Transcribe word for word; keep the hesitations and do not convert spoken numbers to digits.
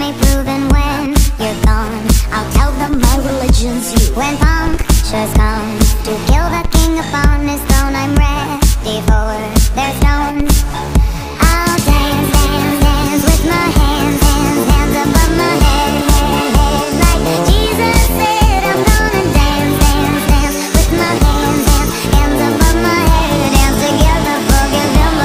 only proven when you're gone. I'll tell them my religion's you. When punctures come to kill the king upon his throne, I'm ready for their stone.